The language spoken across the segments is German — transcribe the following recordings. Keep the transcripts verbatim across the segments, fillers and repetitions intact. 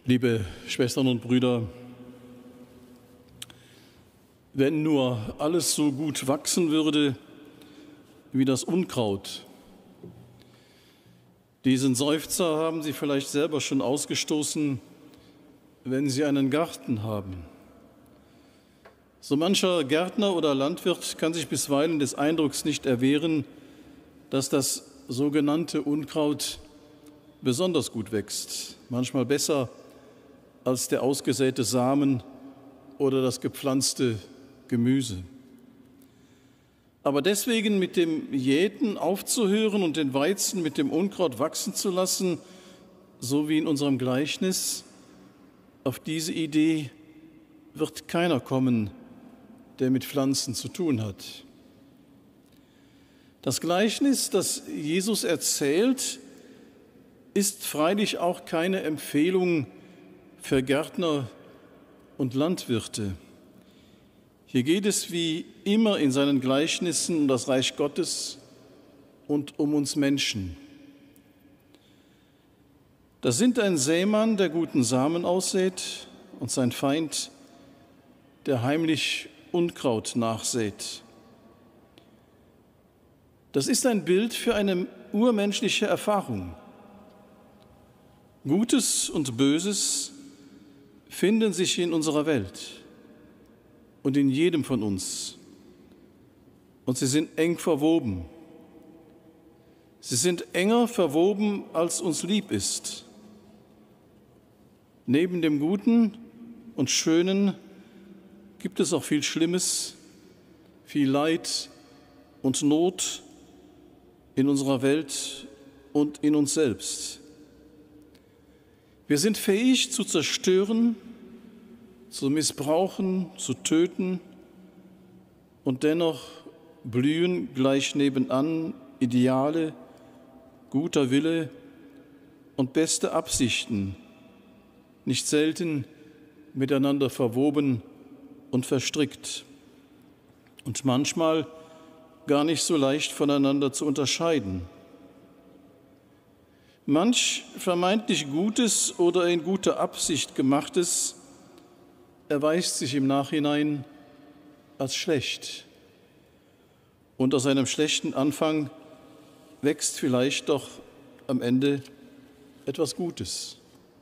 Liebe Schwestern und Brüder, wenn nur alles so gut wachsen würde wie das Unkraut. Diesen Seufzer haben Sie vielleicht selber schon ausgestoßen, wenn Sie einen Garten haben. So mancher Gärtner oder Landwirt kann sich bisweilen des Eindrucks nicht erwehren, dass das sogenannte Unkraut besonders gut wächst, manchmal besser als der ausgesäte Samen oder das gepflanzte Gemüse. Aber deswegen mit dem Jäten aufzuhören und den Weizen mit dem Unkraut wachsen zu lassen, so wie in unserem Gleichnis, auf diese Idee wird keiner kommen, der mit Pflanzen zu tun hat. Das Gleichnis, das Jesus erzählt, ist freilich auch keine Empfehlung für Gärtner und Landwirte. Hier geht es wie immer in seinen Gleichnissen um das Reich Gottes und um uns Menschen. Das sind ein Sämann, der guten Samen aussät, und sein Feind, der heimlich Unkraut nachsät. Das ist ein Bild für eine urmenschliche Erfahrung. Gutes und Böses finden sich in unserer Welt und in jedem von uns. Und sie sind eng verwoben. Sie sind enger verwoben, als uns lieb ist. Neben dem Guten und Schönen gibt es auch viel Schlimmes, viel Leid und Not in unserer Welt und in uns selbst. Wir sind fähig zu zerstören, zu missbrauchen, zu töten, und dennoch blühen gleich nebenan Ideale, guter Wille und beste Absichten, nicht selten miteinander verwoben und verstrickt und manchmal gar nicht so leicht voneinander zu unterscheiden. Manch vermeintlich Gutes oder in guter Absicht Gemachtes erweist sich im Nachhinein als schlecht. Und aus einem schlechten Anfang wächst vielleicht doch am Ende etwas Gutes.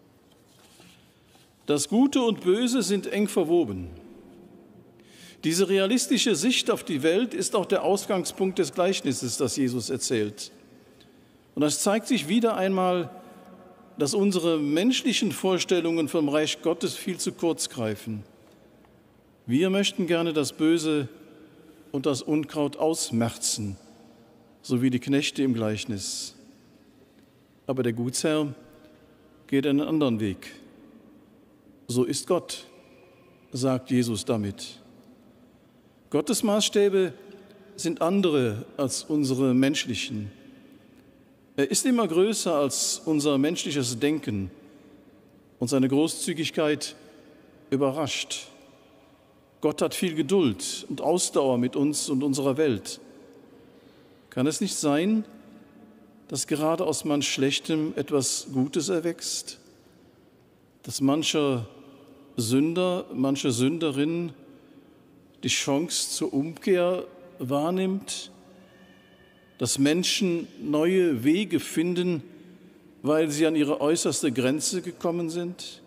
Das Gute und Böse sind eng verwoben. Diese realistische Sicht auf die Welt ist auch der Ausgangspunkt des Gleichnisses, das Jesus erzählt. Und es zeigt sich wieder einmal, dass unsere menschlichen Vorstellungen vom Reich Gottes viel zu kurz greifen. Wir möchten gerne das Böse und das Unkraut ausmerzen, so wie die Knechte im Gleichnis. Aber der Gutsherr geht einen anderen Weg. So ist Gott, sagt Jesus damit. Gottes Maßstäbe sind andere als unsere menschlichen. Er ist immer größer als unser menschliches Denken, und seine Großzügigkeit überrascht. Gott hat viel Geduld und Ausdauer mit uns und unserer Welt. Kann es nicht sein, dass gerade aus manch Schlechtem etwas Gutes erwächst, dass mancher Sünder, manche Sünderin die Chance zur Umkehr wahrnimmt, dass Menschen neue Wege finden, weil sie an ihre äußerste Grenze gekommen sind?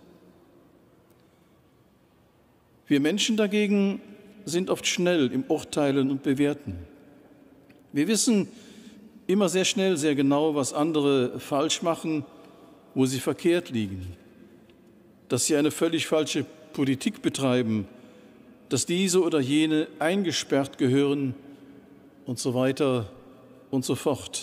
Wir Menschen dagegen sind oft schnell im Urteilen und Bewerten. Wir wissen immer sehr schnell, sehr genau, was andere falsch machen, wo sie verkehrt liegen, dass sie eine völlig falsche Politik betreiben, dass diese oder jene eingesperrt gehören und so weiter und so fort.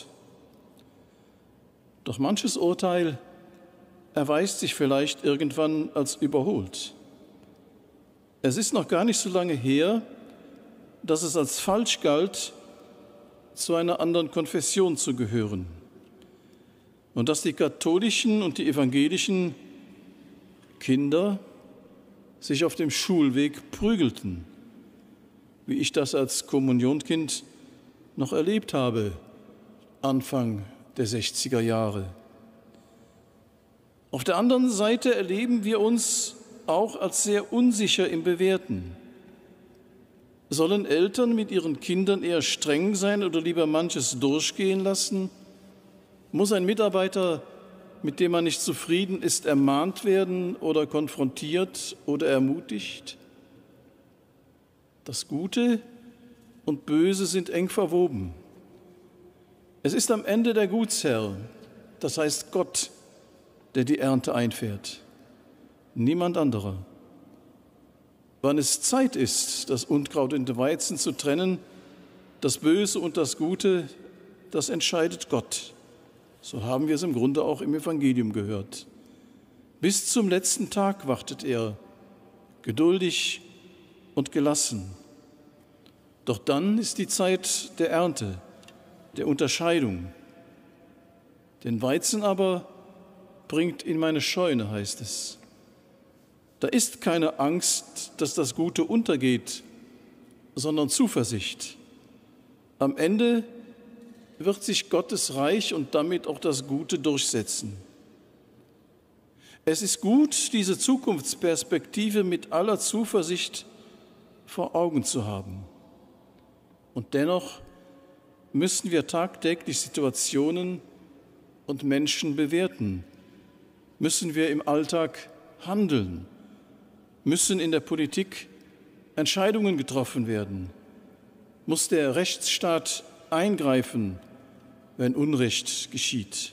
Doch manches Urteil erweist sich vielleicht irgendwann als überholt. Es ist noch gar nicht so lange her, dass es als falsch galt, zu einer anderen Konfession zu gehören und dass die katholischen und die evangelischen Kinder sich auf dem Schulweg prügelten, wie ich das als Kommunionkind noch erlebt habe, Anfang der sechziger Jahre. Auf der anderen Seite erleben wir uns auch als sehr unsicher im Bewerten. Sollen Eltern mit ihren Kindern eher streng sein oder lieber manches durchgehen lassen? Muss ein Mitarbeiter, mit dem man nicht zufrieden ist, ermahnt werden oder konfrontiert oder ermutigt? Das Gute und Böse sind eng verwoben. Es ist am Ende der Gutsherr, das heißt Gott, der die Ernte einfährt, niemand anderer. Wann es Zeit ist, das Unkraut und den Weizen zu trennen, das Böse und das Gute, das entscheidet Gott. So haben wir es im Grunde auch im Evangelium gehört. Bis zum letzten Tag wartet er, geduldig und gelassen. Doch dann ist die Zeit der Ernte, der Unterscheidung. Den Weizen aber bringt in meine Scheune, heißt es. Da ist keine Angst, dass das Gute untergeht, sondern Zuversicht. Am Ende wird sich Gottes Reich und damit auch das Gute durchsetzen. Es ist gut, diese Zukunftsperspektive mit aller Zuversicht vor Augen zu haben. Und dennoch müssen wir tagtäglich Situationen und Menschen bewerten, müssen wir im Alltag handeln, müssen in der Politik Entscheidungen getroffen werden, muss der Rechtsstaat eingreifen, wenn Unrecht geschieht.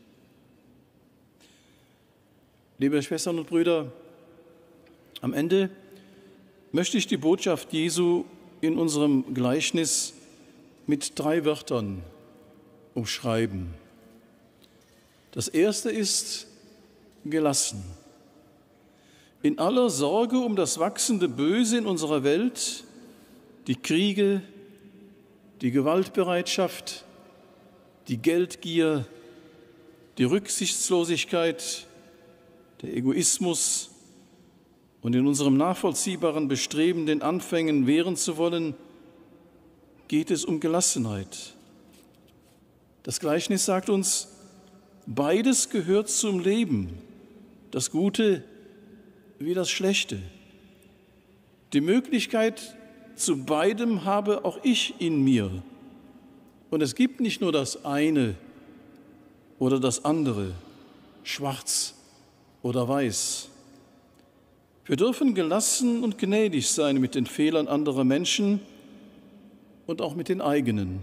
Liebe Schwestern und Brüder, am Ende möchte ich die Botschaft Jesu in unserem Gleichnis mit drei Wörtern umschreiben. Das erste ist gelassen. In aller Sorge um das wachsende Böse in unserer Welt, die Kriege, die Gewaltbereitschaft, die Geldgier, die Rücksichtslosigkeit, der Egoismus und in unserem nachvollziehbaren Bestreben, den Anfängen wehren zu wollen, geht es um Gelassenheit. Das Gleichnis sagt uns, beides gehört zum Leben, das Gute wie das Schlechte. Die Möglichkeit zu beidem habe auch ich in mir. Und es gibt nicht nur das eine oder das andere, schwarz oder weiß. Wir dürfen gelassen und gnädig sein mit den Fehlern anderer Menschen und auch mit den eigenen.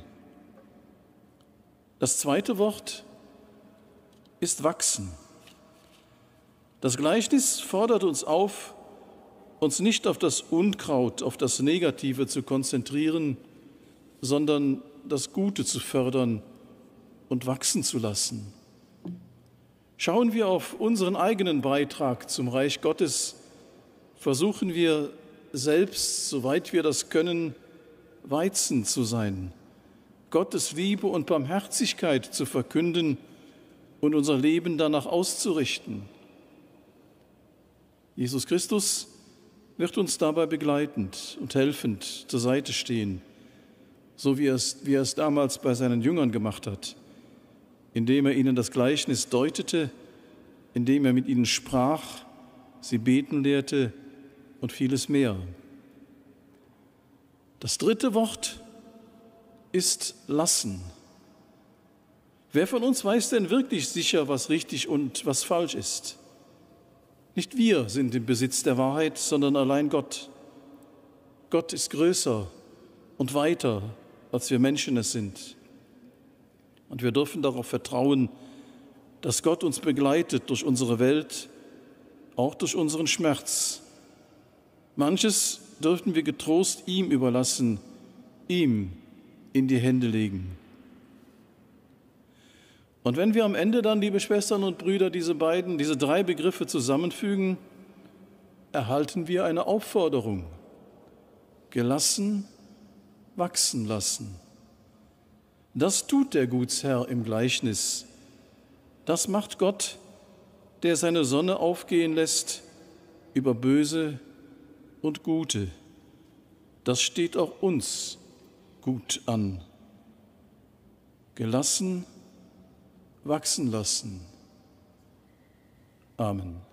Das zweite Wort ist wachsen. Das Gleichnis fordert uns auf, uns nicht auf das Unkraut, auf das Negative zu konzentrieren, sondern das Gute zu fördern und wachsen zu lassen. Schauen wir auf unseren eigenen Beitrag zum Reich Gottes, versuchen wir selbst, soweit wir das können, Weizen zu sein, Gottes Liebe und Barmherzigkeit zu verkünden und unser Leben danach auszurichten. Jesus Christus wird uns dabei begleitend und helfend zur Seite stehen, so wie er es, wie er es damals bei seinen Jüngern gemacht hat, indem er ihnen das Gleichnis deutete, indem er mit ihnen sprach, sie beten lehrte und vieles mehr. Das dritte Wort ist lassen. Wer von uns weiß denn wirklich sicher, was richtig und was falsch ist? Nicht wir sind im Besitz der Wahrheit, sondern allein Gott. Gott ist größer und weiter, als wir Menschen es sind. Und wir dürfen darauf vertrauen, dass Gott uns begleitet durch unsere Welt, auch durch unseren Schmerz. Manches dürfen wir getrost ihm überlassen, ihm in die Hände legen. Und wenn wir am Ende dann, liebe Schwestern und Brüder, diese beiden, diese drei Begriffe zusammenfügen, erhalten wir eine Aufforderung: gelassen, wachsen lassen. Das tut der Gutsherr im Gleichnis. Das macht Gott, der seine Sonne aufgehen lässt über Böse und Gute. Das steht auch uns gut an. Gelassen, wachsen lassen. Amen.